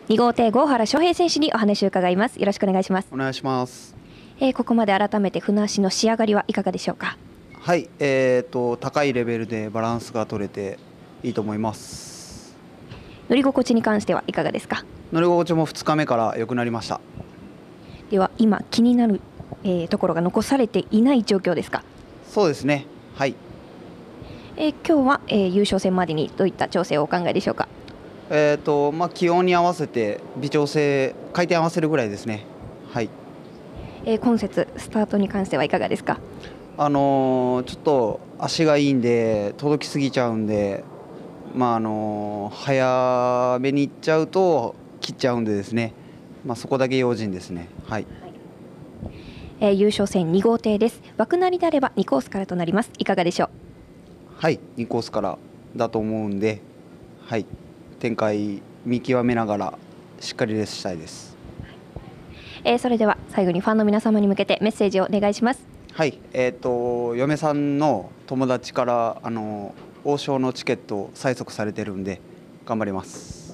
2号艇郷原翔平選手にお話を伺います。よろしくお願いします。 お願いします。 ここまで改めて船足の仕上がりはいかがでしょうか。 はい、高いレベルでバランスが取れていいと思います。 乗り心地に関してはいかがですか。 乗り心地も2日目から良くなりました。 では今気になる、ところが残されていない状況ですか。 そうですね。はい。 今日は、優勝戦までにどういった調整をお考えでしょうか。 気温に合わせて微調整、回転合わせるぐらいですね。はい。 今節スタートに関してはいかがですか。 ちょっと足がいいんで届きすぎちゃうんで、早めに行っちゃうと切っちゃうんでですね。そこだけ用心ですね。はい。 優勝戦2号艇です。枠なりであれば2コースからとなります。いかがでしょう。 はい、2コースからだと思うんで、はい、展開見極めながらしっかりレースしたいです。 それでは最後にファンの皆様に向けてメッセージをお願いします。 はい、嫁さんの友達から王将のチケットを催促されてるんで頑張ります。